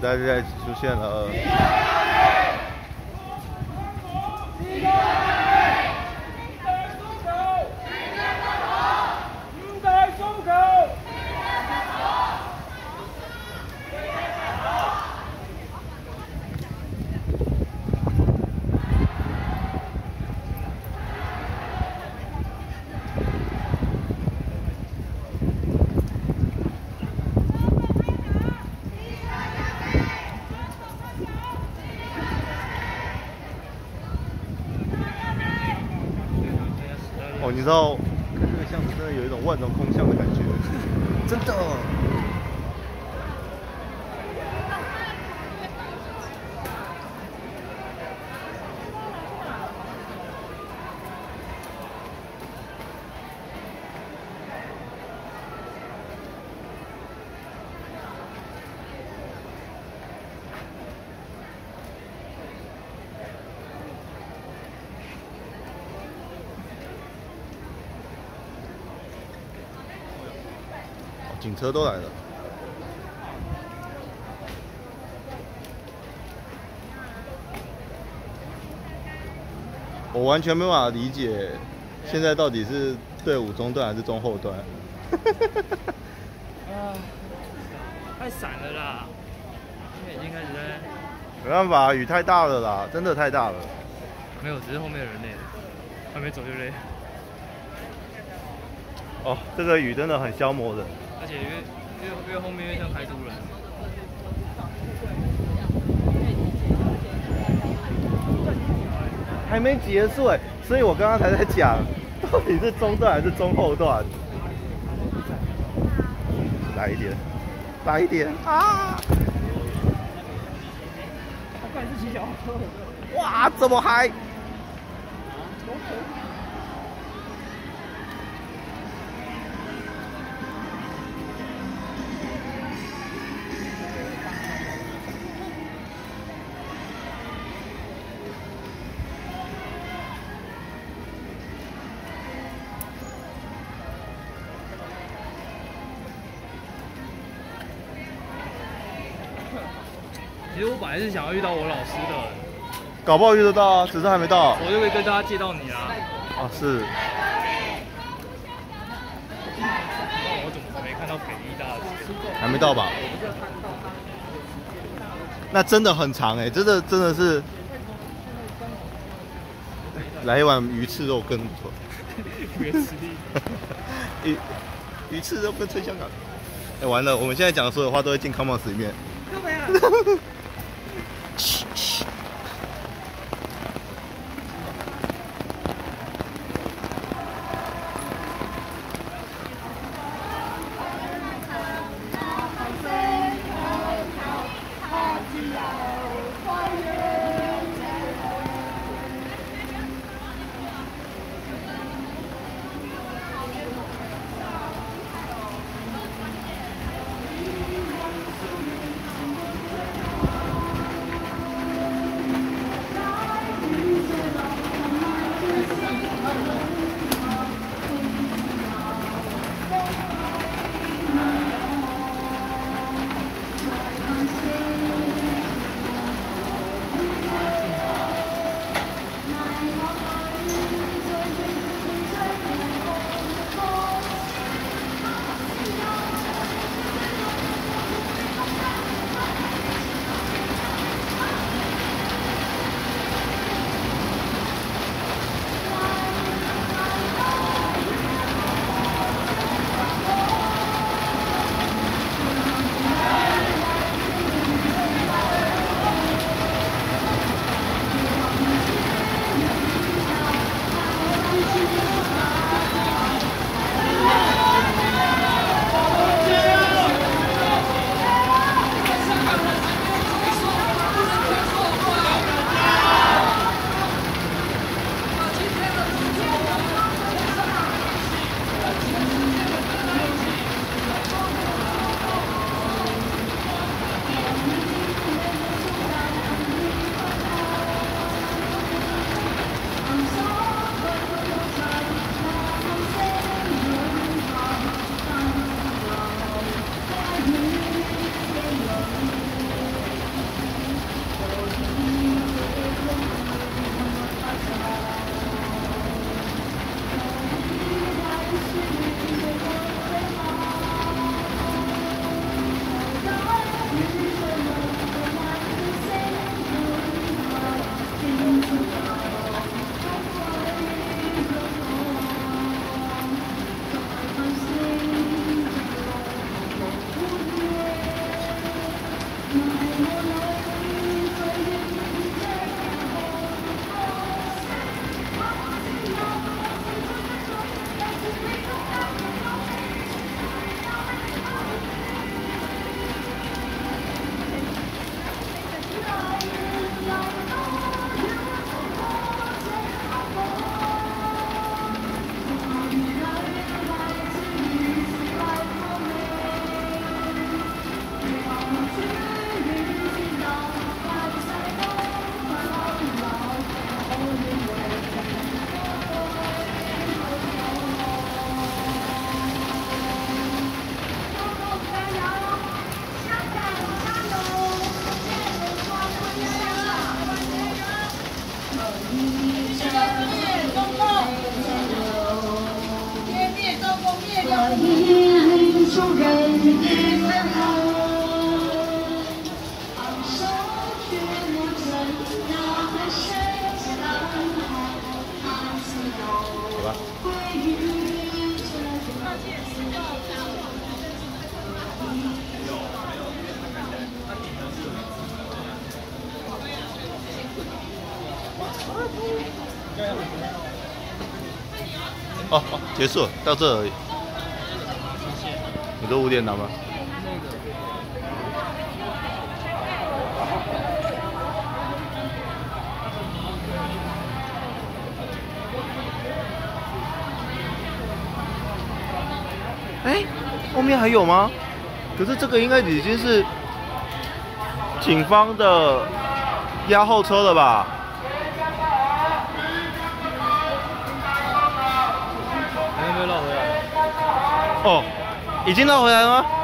代再出现了。哦，你知道看这个巷子真的有一种万种空巷的感觉，真的。警车都来了，我完全没办法理解，现在到底是队伍中段还是中后段？ 啊，太闪了啦！现在已经开始在…… 没办法，雨太大了啦，真的太大了。 没有，只是后面的人累了，还没走就累。 哦，这个雨真的很消磨人。 而且越后面越像开渡人。 还没结束哎，所以我刚刚才在讲，到底是中段还是中后段？来一点，来一点啊！ 他刚才是骑脚踏车。 哇，这么嗨！ 其实我本来是想要遇到我老师的， 搞不好遇得到啊，只是还没到。 我就可以跟大家借到你啦。 哦，是。 我怎么还没看到北医大的？ 还没到吧？那真的很长哎，真的是。来一碗鱼翅肉羹不错。 越吃力。 鱼翅肉羹吹香港。哎，完了，我们现在讲的所有话都会进 Commons 里面。 干嘛呀？ 好吧。哦，结束了，到这而已。你都5点拿吗？哎，后面还有吗？可是这个应该已经是警方的押后车了吧？ 还有没有绕回来？ 哦，已经绕回来了吗？